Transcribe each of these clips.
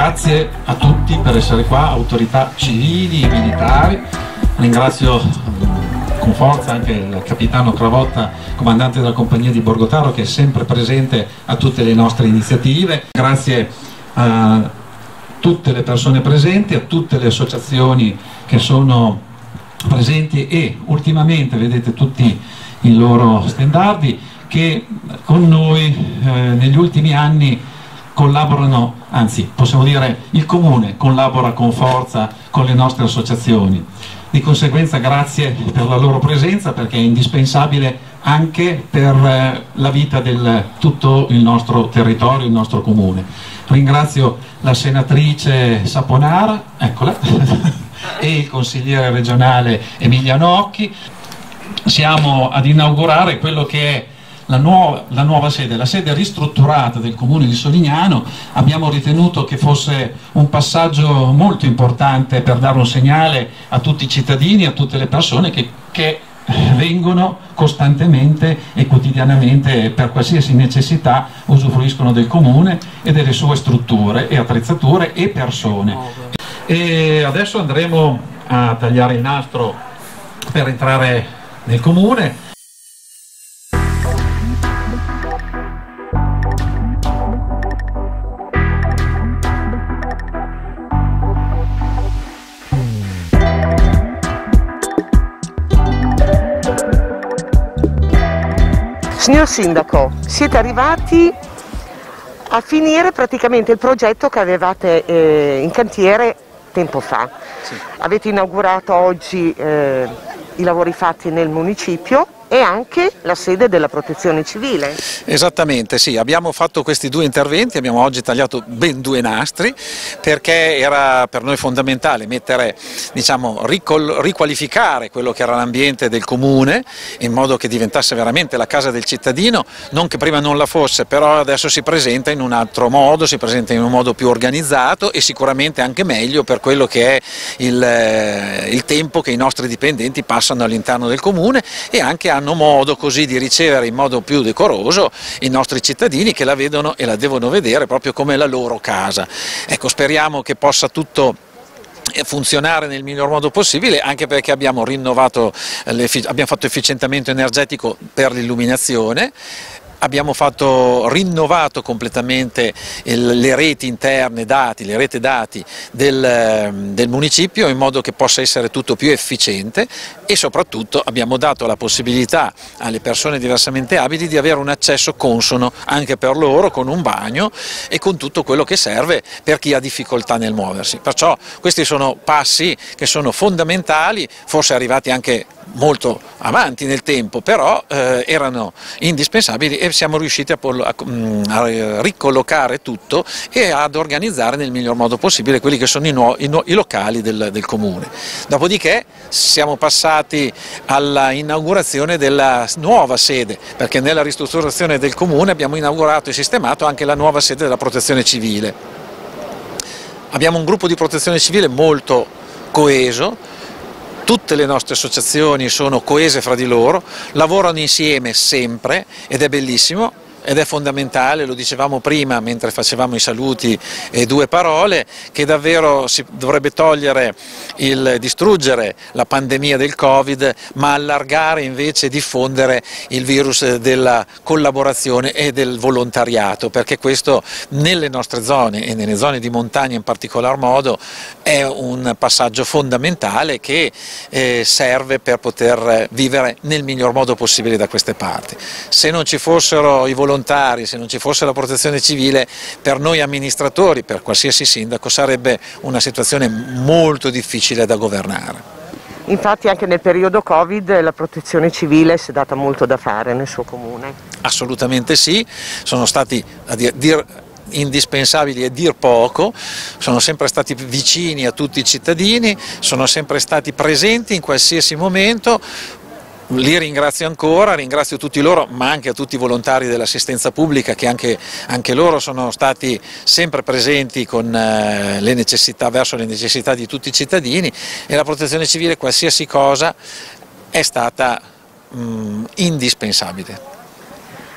Grazie a tutti per essere qua, autorità civili e militari. Ringrazio con forza anche il capitano Cravotta, comandante della compagnia di Borgotaro, che è sempre presente a tutte le nostre iniziative. Grazie a tutte le persone presenti, a tutte le associazioni che sono presenti e ultimamente vedete tutti i loro stendardi che con noi negli ultimi anni collaborano, anzi possiamo dire il Comune collabora con forza con le nostre associazioni. Di conseguenza grazie per la loro presenza, perché è indispensabile anche per la vita di tutto il nostro territorio, il nostro comune. Ringrazio la senatrice Saponara, eccola, e il consigliere regionale Emiliano Occhi. Siamo ad inaugurare quello che è la nuova sede, la sede ristrutturata del comune di Solignano. Abbiamo ritenuto che fosse un passaggio molto importante per dare un segnale a tutti i cittadini, a tutte le persone che vengono costantemente e quotidianamente per qualsiasi necessità usufruiscono del comune e delle sue strutture e attrezzature e persone. E adesso andremo a tagliare il nastro per entrare nel comune. Signor Sindaco, siete arrivati a finire praticamente il progetto che avevate in cantiere tempo fa. Sì. Avete inaugurato oggi i lavori fatti nel municipio e anche la sede della Protezione Civile. Esattamente, sì, abbiamo fatto questi due interventi, abbiamo oggi tagliato ben due nastri perché era per noi fondamentale mettere, diciamo, riqualificare quello che era l'ambiente del comune in modo che diventasse veramente la casa del cittadino, non che prima non la fosse, però adesso si presenta in un altro modo, si presenta in un modo più organizzato e sicuramente anche meglio per quello che è il tempo che i nostri dipendenti passano all'interno del comune e anche hanno modo così di ricevere in modo più decoroso i nostri cittadini che la vedono e la devono vedere proprio come la loro casa. Ecco, speriamo che possa tutto funzionare nel miglior modo possibile, anche perché abbiamo rinnovato, abbiamo fatto efficientamento energetico per l'illuminazione. Abbiamo rinnovato completamente le reti interne dati, le reti dati del municipio in modo che possa essere tutto più efficiente e soprattutto abbiamo dato la possibilità alle persone diversamente abili di avere un accesso consono anche per loro con un bagno e con tutto quello che serve per chi ha difficoltà nel muoversi. Perciò questi sono passi che sono fondamentali, forse arrivati anche molto avanti nel tempo, però erano indispensabili e siamo riusciti a ricollocare tutto e ad organizzare nel miglior modo possibile quelli che sono i locali del comune. Dopodiché siamo passati alla inaugurazione della nuova sede, perché nella ristrutturazione del comune abbiamo inaugurato e sistemato anche la nuova sede della Protezione Civile. Abbiamo un gruppo di Protezione Civile molto coeso. Tutte le nostre associazioni sono coese fra di loro, lavorano insieme sempre ed è bellissimo ed è fondamentale, lo dicevamo prima mentre facevamo i saluti e due parole, che davvero si dovrebbe togliere distruggere la pandemia del Covid, ma allargare invece e diffondere il virus della collaborazione e del volontariato, perché questo nelle nostre zone e nelle zone di montagna in particolar modo è un passaggio fondamentale che serve per poter vivere nel miglior modo possibile da queste parti. Se non ci fossero i volontari, se non ci fosse la protezione civile, per noi amministratori, per qualsiasi sindaco, sarebbe una situazione molto difficile da governare. Infatti anche nel periodo Covid la protezione civile si è data molto da fare nel suo comune. Assolutamente sì, sono stati indispensabili e dir poco, sono sempre stati vicini a tutti i cittadini, sono sempre stati presenti in qualsiasi momento. Li ringrazio ancora, ringrazio tutti loro, ma anche a tutti i volontari dell'assistenza pubblica che anche loro sono stati sempre presenti con verso le necessità di tutti i cittadini, e la protezione civile, qualsiasi cosa, è stata indispensabile.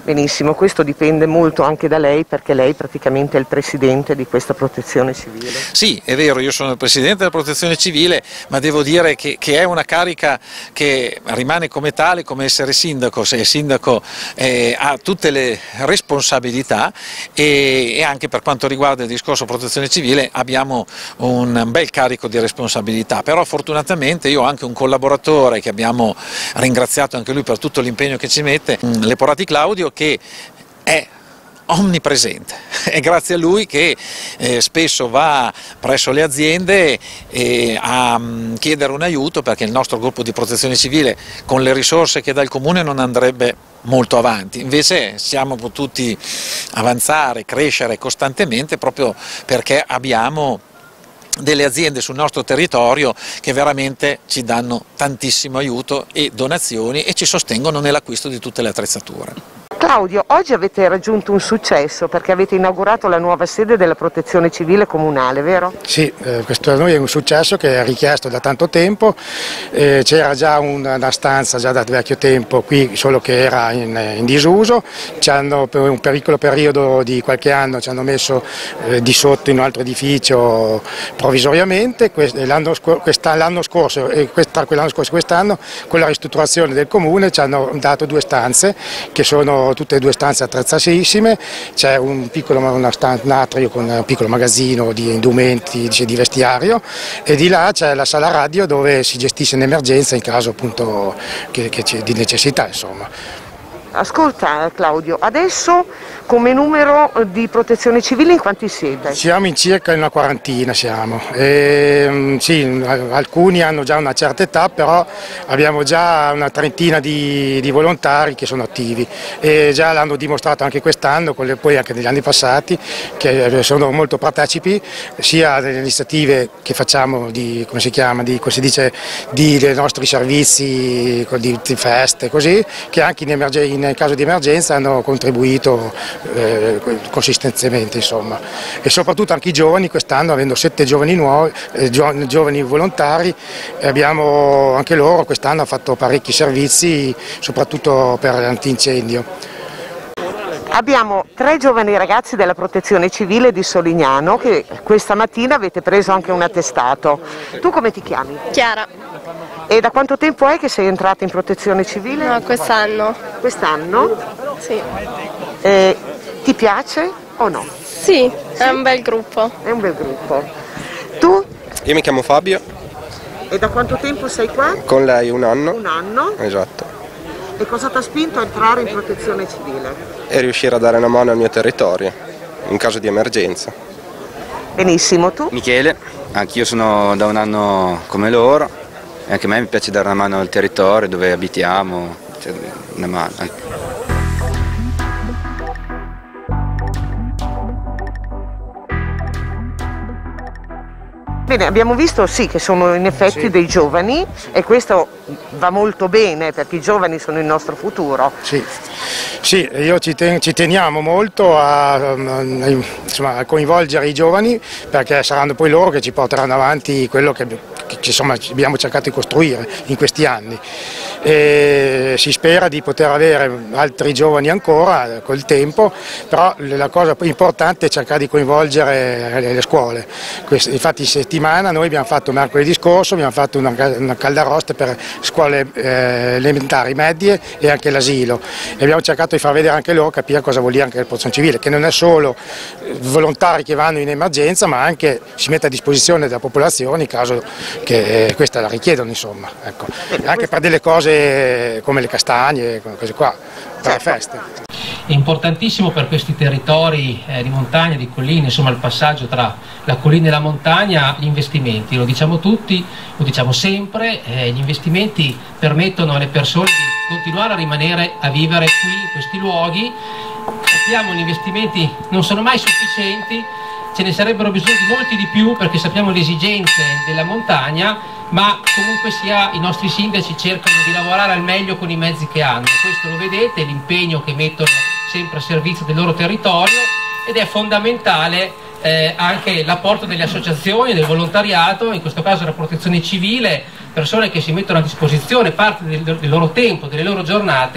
Benissimo, questo dipende molto anche da lei, perché lei praticamente è il presidente di questa protezione civile. Sì, è vero, io sono il presidente della protezione civile, ma devo dire che è una carica che rimane come tale, come essere sindaco. Se il sindaco ha tutte le responsabilità e anche per quanto riguarda il discorso protezione civile abbiamo un bel carico di responsabilità, però fortunatamente io ho anche un collaboratore che abbiamo ringraziato anche lui per tutto l'impegno che ci mette, Leporati Claudio, che è omnipresente. È grazie a lui che spesso va presso le aziende a chiedere un aiuto, perché il nostro gruppo di protezione civile con le risorse che dà il comune non andrebbe molto avanti, invece siamo potuti avanzare, crescere costantemente proprio perché abbiamo delle aziende sul nostro territorio che veramente ci danno tantissimo aiuto e donazioni e ci sostengono nell'acquisto di tutte le attrezzature. Claudio, oggi avete raggiunto un successo perché avete inaugurato la nuova sede della protezione civile comunale, vero? Sì, questo da noi è un successo che è richiesto da tanto tempo, c'era già una stanza già da vecchio tempo qui, solo che era in disuso, per un piccolo periodo di qualche anno ci hanno messo di sotto in un altro edificio provvisoriamente, l'anno scorso e tra quell'anno scorso e quest'anno con la ristrutturazione del comune ci hanno dato 2 stanze che sono tutte e 2 stanze attrezzatissime, c'è un atrio con un piccolo magazzino di indumenti, di vestiario, e di là c'è la sala radio dove si gestisce in emergenza in caso appunto di necessità, insomma. Ascolta Claudio, adesso come numero di protezione civile in quanti siete? Siamo in circa una quarantina, siamo. Sì, alcuni hanno già una certa età, però abbiamo già una trentina di volontari che sono attivi e già l'hanno dimostrato anche quest'anno, poi anche negli anni passati, che sono molto partecipi sia delle iniziative che facciamo dei nostri servizi, di feste, così, che anche in caso di emergenza hanno contribuito consistentemente, insomma. E soprattutto anche i giovani, quest'anno avendo 7 giovani giovani volontari, abbiamo anche loro quest'anno fatto parecchi servizi, soprattutto per l'antincendio. Abbiamo 3 giovani ragazzi della protezione civile di Solignano che questa mattina avete preso anche un attestato. Tu come ti chiami? Chiara. E da quanto tempo è che sei entrata in protezione civile? No, quest'anno. Quest'anno? Sì. Ti piace o no? Sì, è un bel gruppo. È un bel gruppo. Tu? Io mi chiamo Fabio. E da quanto tempo sei qua? Con lei 1 anno. 1 anno? Esatto. E cosa ti ha spinto a entrare in protezione civile? E riuscire a dare una mano al mio territorio, in caso di emergenza. Benissimo, tu? Michele, anch'io sono da 1 anno come loro e anche a me mi piace dare una mano al territorio dove abitiamo, cioè una mano. Bene, abbiamo visto sì che sono in effetti dei giovani e questo va molto bene perché i giovani sono il nostro futuro. Sì, ci teniamo molto a coinvolgere i giovani perché saranno poi loro che ci porteranno avanti quello che abbiamo cercato di costruire in questi anni. E si spera di poter avere altri giovani ancora col tempo, però la cosa importante è cercare di coinvolgere le scuole. Infatti in settimana noi abbiamo fatto mercoledì scorso una caldaroste per scuole elementari, medie e anche l'asilo e abbiamo cercato di far vedere anche loro, capire cosa vuol dire anche la protezione civile, che non è solo volontari che vanno in emergenza ma anche si mette a disposizione della popolazione in caso che questa la richiedono, insomma, ecco. Anche per delle cose come le castagne, cose qua, per le feste. È importantissimo per questi territori di montagna, di colline, insomma il passaggio tra la collina e la montagna, gli investimenti, lo diciamo tutti, lo diciamo sempre, gli investimenti permettono alle persone di continuare a rimanere a vivere qui in questi luoghi. Sappiamo che gli investimenti non sono mai sufficienti, ce ne sarebbero bisogno di molti di più perché sappiamo le esigenze della montagna, ma comunque sia i nostri sindaci cercano di lavorare al meglio con i mezzi che hanno. Questo lo vedete, l'impegno che mettono sempre a servizio del loro territorio ed è fondamentale anche l'apporto delle associazioni, del volontariato, in questo caso la protezione civile, persone che si mettono a disposizione parte del loro tempo, delle loro giornate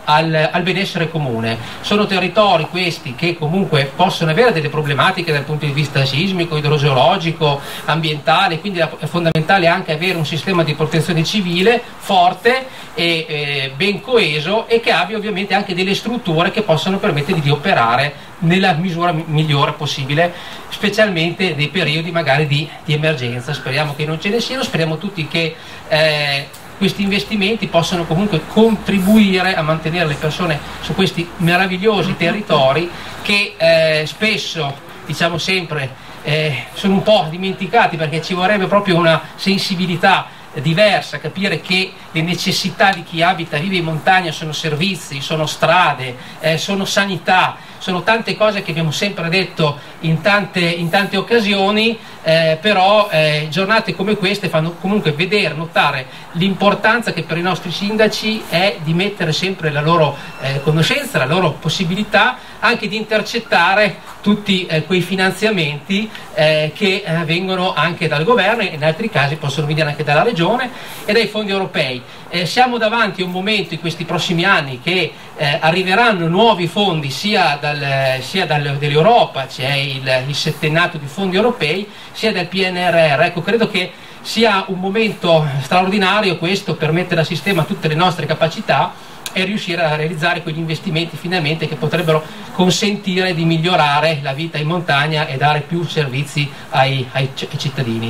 al benessere comune. Sono territori questi che comunque possono avere delle problematiche dal punto di vista sismico, idrogeologico, ambientale, quindi è fondamentale anche avere un sistema di protezione civile forte e ben coeso, e che abbia ovviamente anche delle strutture che possano permettere di operare nella misura migliore possibile, specialmente nei periodi magari di emergenza. Speriamo che non ce ne siano, speriamo tutti che questi investimenti possano comunque contribuire a mantenere le persone su questi meravigliosi territori che spesso, diciamo sempre, sono un po' dimenticati, perché ci vorrebbe proprio una sensibilità diversa, capire che le necessità di chi abita, vive in montagna sono servizi, sono strade, sono sanità, sono tante cose che abbiamo sempre detto in tante occasioni, però giornate come queste fanno comunque vedere, notare l'importanza che per i nostri sindaci è di mettere sempre la loro conoscenza, la loro possibilità anche di intercettare tutti quei finanziamenti che vengono anche dal governo, e in altri casi possono venire anche dalla regione e dai fondi europei. Siamo davanti a un momento in questi prossimi anni che arriveranno nuovi fondi sia dall'Europa, c'è il settennato di fondi europei, sia dal PNRR. Ecco, credo che sia un momento straordinario questo per mettere a sistema tutte le nostre capacità e riuscire a realizzare quegli investimenti finalmente che potrebbero consentire di migliorare la vita in montagna e dare più servizi ai cittadini.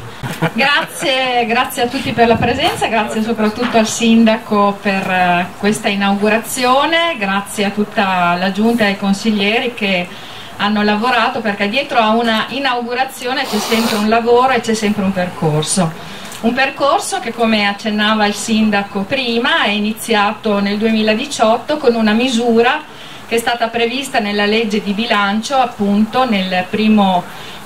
Grazie a tutti per la presenza, grazie soprattutto al sindaco per questa inaugurazione, grazie a tutta la giunta e ai consiglieri che hanno lavorato, perché dietro a una inaugurazione c'è sempre un lavoro e c'è sempre un percorso. Un percorso che, come accennava il sindaco prima, è iniziato nel 2018 con una misura che è stata prevista nella legge di bilancio, appunto nella prima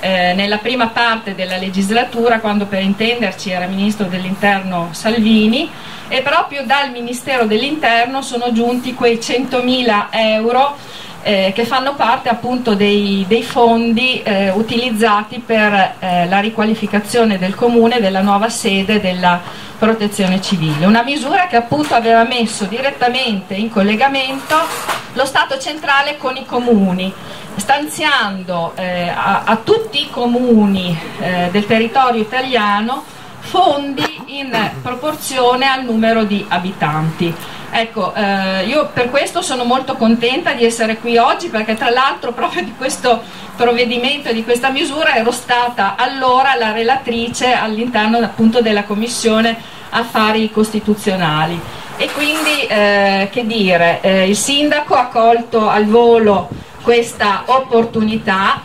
parte della legislatura, quando per intenderci era ministro dell'interno Salvini, e proprio dal Ministero dell'Interno sono giunti quei 100.000 euro che fanno parte appunto dei fondi utilizzati per la riqualificazione del comune della nuova sede della protezione civile. Una misura che appunto aveva messo direttamente in collegamento lo Stato centrale con i comuni, stanziando a tutti i comuni del territorio italiano fondi in proporzione al numero di abitanti. Ecco, io per questo sono molto contenta di essere qui oggi, perché tra l'altro proprio di questo provvedimento e di questa misura ero stata allora la relatrice all'interno appunto della Commissione Affari Costituzionali, e quindi che dire, il sindaco ha colto al volo questa opportunità.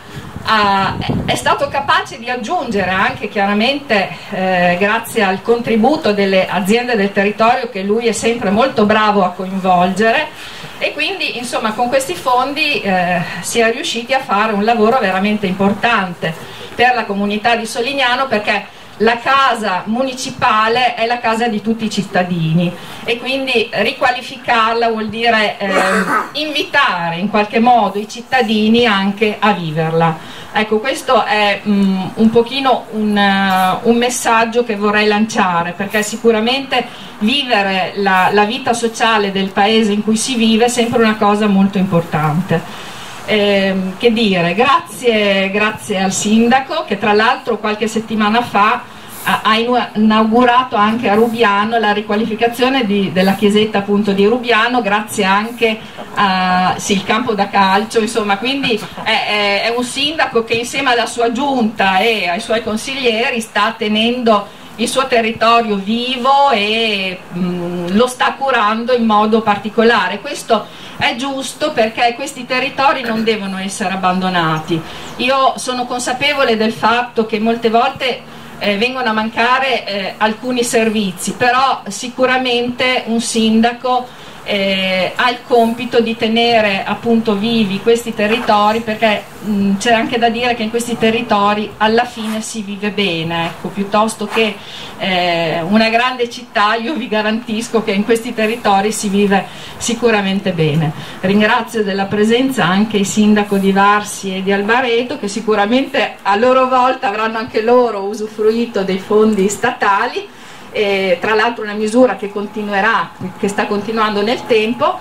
È stato capace di aggiungere anche, chiaramente grazie al contributo delle aziende del territorio, che lui è sempre molto bravo a coinvolgere, e quindi insomma con questi fondi si è riusciti a fare un lavoro veramente importante per la comunità di Solignano, perché la casa municipale è la casa di tutti i cittadini, e quindi riqualificarla vuol dire invitare in qualche modo i cittadini anche a viverla. Ecco, questo è un pochino un messaggio che vorrei lanciare, perché sicuramente vivere la vita sociale del paese in cui si vive è sempre una cosa molto importante. Che dire, grazie al sindaco, che tra l'altro qualche settimana fa ha inaugurato anche a Rubiano la riqualificazione della chiesetta appunto di Rubiano, grazie anche al campo da calcio, insomma, quindi è un sindaco che insieme alla sua giunta e ai suoi consiglieri sta tenendo il suo territorio vivo e lo sta curando in modo particolare. Questo è giusto, perché questi territori non devono essere abbandonati. Io sono consapevole del fatto che molte volte vengono a mancare alcuni servizi, però sicuramente un sindaco ha il compito di tenere appunto vivi questi territori, perché c'è anche da dire che in questi territori alla fine si vive bene, ecco, piuttosto che una grande città. Io vi garantisco che in questi territori si vive sicuramente bene. Ringrazio della presenza anche il sindaco di Varsi e di Albareto, che sicuramente a loro volta avranno anche loro usufruito dei fondi statali, tra l'altro una misura che sta continuando nel tempo,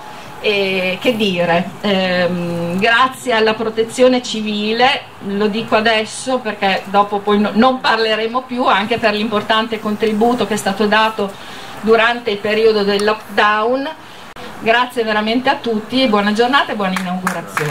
E che dire, grazie alla protezione civile, lo dico adesso perché dopo poi non parleremo più, anche per l'importante contributo che è stato dato durante il periodo del lockdown. Grazie veramente a tutti e buona giornata e buona inaugurazione.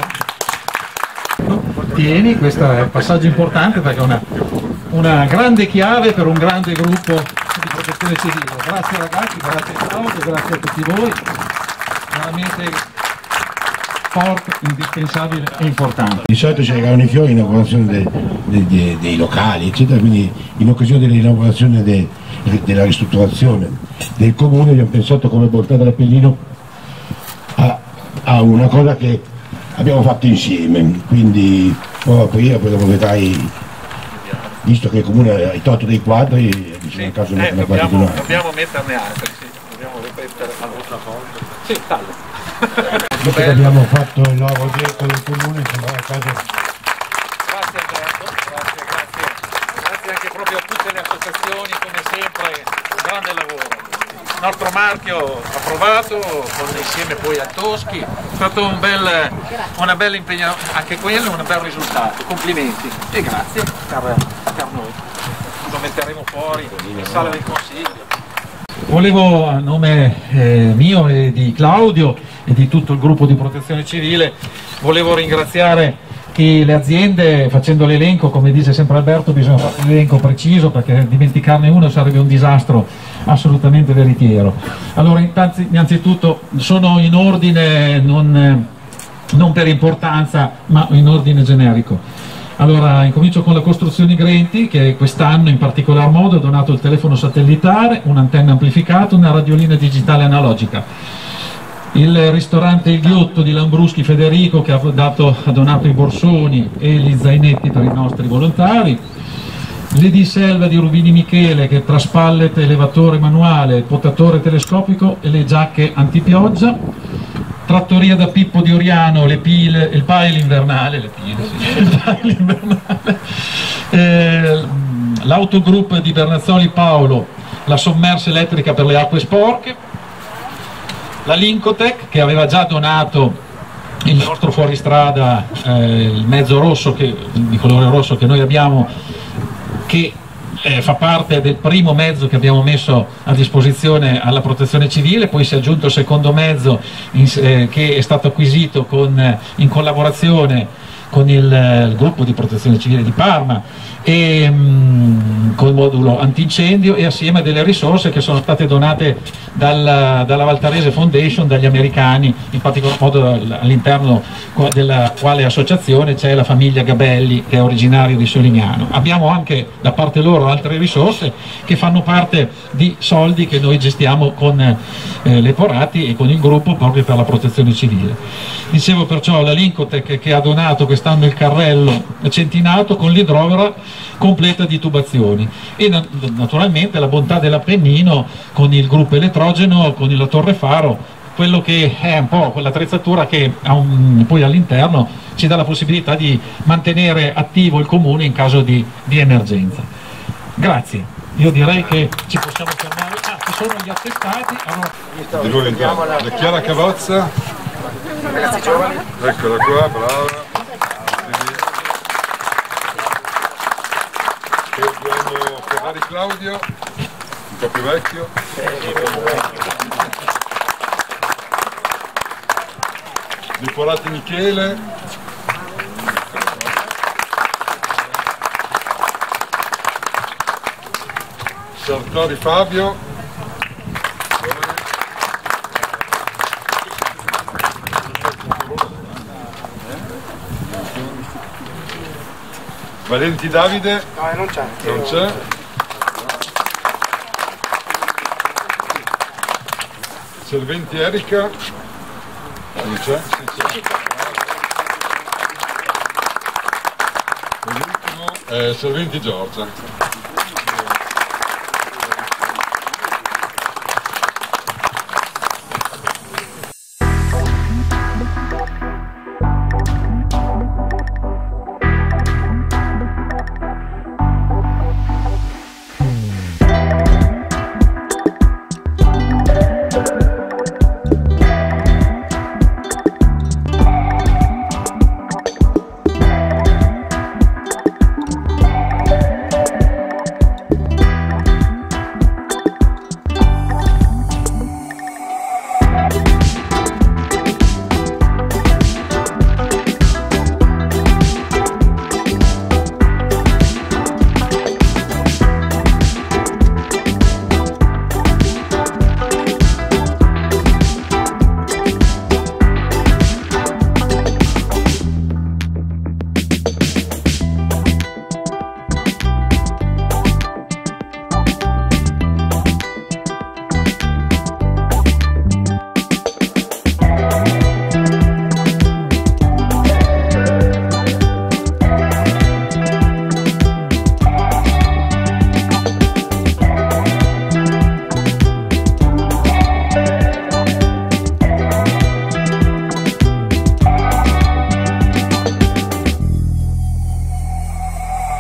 Tieni, questo è un passaggio importante perché è una grande chiave per un grande gruppo di protezione civile. Grazie ragazzi, grazie Claudio, grazie a tutti voi. Veramente forte, indispensabile e importante. Di solito ci regalano i fiori in inaugurazione dei locali, eccetera, quindi in occasione dell'inaugurazione della ristrutturazione del comune abbiamo pensato come portare l'Appennino a una cosa che abbiamo fatto insieme, quindi poi dopo vedrai, visto che il comune ha tolto dei quadri, bisogna caso mettere dobbiamo metterne altri, sì. Dobbiamo ripetere all'altra volta. Sì, taglio. Visto che abbiamo fatto il nuovo diretto del comune, sembra quasi... Grazie Alberto, grazie anche proprio a tutte le associazioni, come sempre, un grande lavoro. Il nostro marchio approvato, insieme poi a Toschi, è stato una bella impegno, anche quello un bel risultato, complimenti e grazie per noi. Lo metteremo fuori in sala del Consiglio. Volevo a nome mio e di Claudio e di tutto il gruppo di protezione civile, volevo ringraziare le aziende, facendo l'elenco, come dice sempre Alberto, bisogna fare un elenco preciso perché dimenticarne uno sarebbe un disastro assolutamente veritiero. Allora innanzitutto sono in ordine non per importanza ma in ordine generico. Allora incomincio con la Costruzioni Grenti, che quest'anno in particolar modo ha donato il telefono satellitare, un'antenna amplificata, una radiolina digitale analogica. Il ristorante Il Ghiotto di Lambruschi Federico, che ha donato i borsoni e gli zainetti per i nostri volontari. L'Ediselva di Rubini Michele, che tra spallet, elevatore manuale, potatore telescopico e le giacche antipioggia. Trattoria da Pippo di Oriano, il pile invernale, l'autogroup di Bernazzoli Paolo, la sommersa elettrica per le acque sporche, la Lincotec che aveva già donato il nostro fuoristrada, il mezzo rosso di colore rosso che noi abbiamo, che fa parte del primo mezzo che abbiamo messo a disposizione alla protezione civile, poi si è aggiunto il secondo mezzo che è stato acquisito in collaborazione con il gruppo di protezione civile di Parma e col modulo antincendio, e assieme a delle risorse che sono state donate dalla Valtarese Foundation, dagli americani, in particolar modo all'interno della quale associazione c'è la famiglia Gabelli, che è originario di Solignano. Abbiamo anche da parte loro altre risorse che fanno parte di soldi che noi gestiamo con le Porati e con il gruppo proprio per la protezione civile. Dicevo perciò la Lincotec, che ha donato quest'anno il carrello Centinato con l'idrovera completa di tubazioni, e naturalmente la bontà dell'Appennino con il gruppo elettrogeno, con la torre faro, quello che è un po' quell'attrezzatura che poi all'interno ci dà la possibilità di mantenere attivo il comune in caso di emergenza. Grazie, io direi che ci possiamo fermare. Ci sono gli attestati. Allora... La Chiara Cavazza, eccola qua, brava. E abbiamo Ferrari Claudio, un po' più vecchio. Deporati Michele. Sartori Fabio. Valenti Davide? No, non c'è. Non c'è. Serventi Erika? Non c'è? E l'ultimo è Serventi Giorgia.